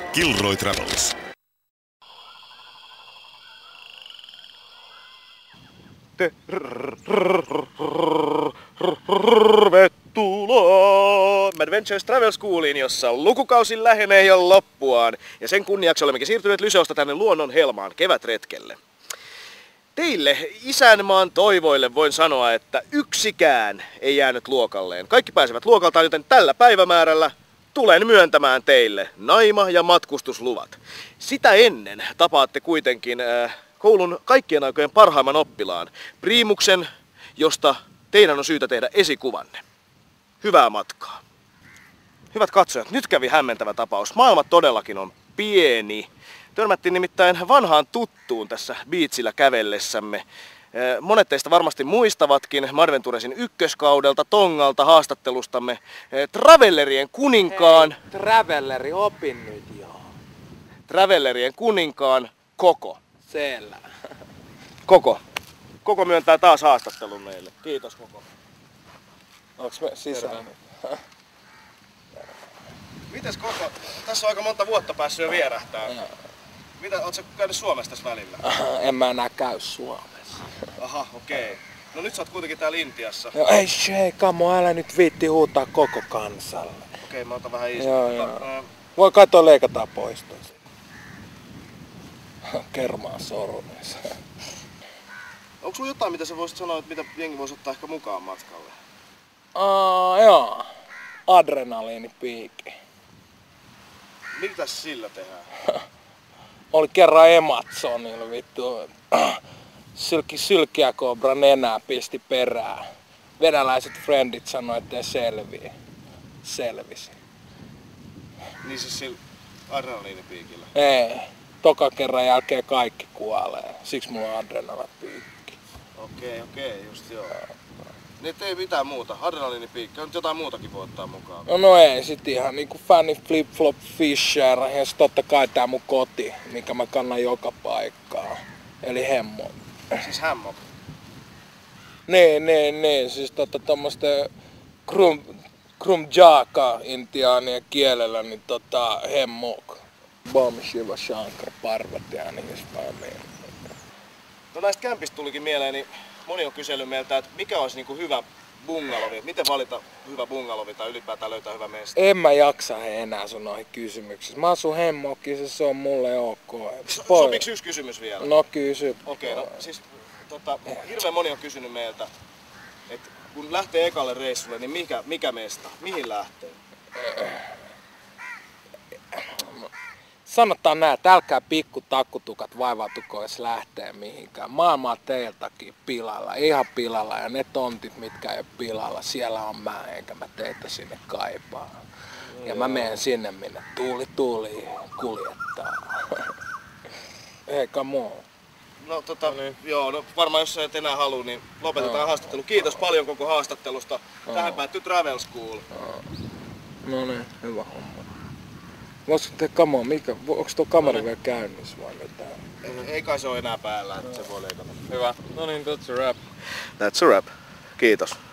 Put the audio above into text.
Kilroy Travels. Tervetuloa Adventures Travel Schooliin, jossa lukukausi lähenee jo loppuaan. Ja sen kunniaksi olemmekin siirtyneet Lyseosta tänne luonnon helmaan kevätretkelle. Teille isänmaan toivoille voin sanoa, että yksikään ei jäänyt luokalleen. Kaikki pääsevät luokaltaan, joten tällä päivämäärällä tulen myöntämään teille naima- ja matkustusluvat. Sitä ennen tapaatte kuitenkin koulun kaikkien aikojen parhaimman oppilaan, Priimuksen, josta teidän on syytä tehdä esikuvanne. Hyvää matkaa. Hyvät katsojat, nyt kävi hämmentävä tapaus. Maailma todellakin on pieni. Törmättiin nimittäin vanhaan tuttuun tässä biitsillä kävellessämme. Monet teistä varmasti muistavatkin Madventuresin ykköskaudelta, Tongalta, haastattelustamme Travellerien kuninkaan. Hei, Travelleri, opin nyt joo. Travellerien kuninkaan Koko. Siellä. Koko myöntää taas haastattelun meille. Kiitos Koko. Onks me sisään? Mites Koko? Tässä on aika monta vuotta päässyt jo vierähtää. Mitä, oot sä käynyt Suomessa tässä välillä? En mä enää käy Suomessa. Aha, okei. No nyt sä oot kuitenkin täällä Intiassa. Joo, ei shei, kamo, älä nyt viitti huutaa koko kansalle. Okei, mä otan vähän Joo. Voi katsoa, leikataan pois tosi. Kermaa sormissa. Onko sulla jotain, mitä sä voisit sanoa, että mitä jengi voisi ottaa ehkä mukaan matkalle? Joo. Adrenaliinipiikki. Mitäs sillä tehdään? Oli kerran Amazonilla vittu. Sylkiä kobra nenää pisti perään. Venäläiset friendit sanoi, ettei selvisi. Niin siis sillä adrenaliinipiikillä? Ei. Toka kerran jälkeen kaikki kuolee. Siksi mulla on adrenaliinipiikki. Okei, just joo. Niin ei mitään muuta. Adrenaliinipiikki. Nyt jotain muutakin voi ottaa mukaan. No ei, sit ihan niinku Fanny Flip Flop Fisher ja sit totta kai tää mun koti, minkä mä kannan joka paikkaan. Eli hemmo. Siis hammock? Niin. Siis tommoista Krumjaka intiaanien kielellä, niin hemmock. Bom Shiva Shankar Parvati ja niin edespäin. No näistä kämpistä tulikin mieleen, niin moni on kysellyt meiltä, että mikä olisi niinku hyvä bungalovi. Miten valita hyvä bungalovi tai ylipäätään löytää hyvä mesta? En mä jaksa enää sun noihin kysymyksiin. Mä asun hemmockissa, se on mulle ok. Sopiks yksi kysymys vielä? No kysy. Okei, no siis hirveän moni on kysynyt meiltä, että kun lähtee ekalle reissulle, niin mikä mesta? Mihin lähtee? Sanotaan näin, että älkää pikku takkutukat vaivautuko edes lähtee mihinkään. Maailma on teiltäkin pilalla, ihan pilalla, ja ne tontit, mitkä ei ole pilalla, siellä on mä, enkä mä teitä sinne kaipaa. Ja mä menen sinne, minne tuuli kuljettaa. Ei come on. No joo, no varmaan jos sä et enää halua, niin lopetetaan haastattelu. Kiitos paljon koko haastattelusta. Tähän päättyy Travel School. No niin, hyvä homma. Voisiko te kamoa, onko tuo kamera vielä käynnissä vai mitään? Ei kai se ole enää päällä, että se voi leikata. Hyvä. No niin, that's a wrap. That's a wrap. Kiitos.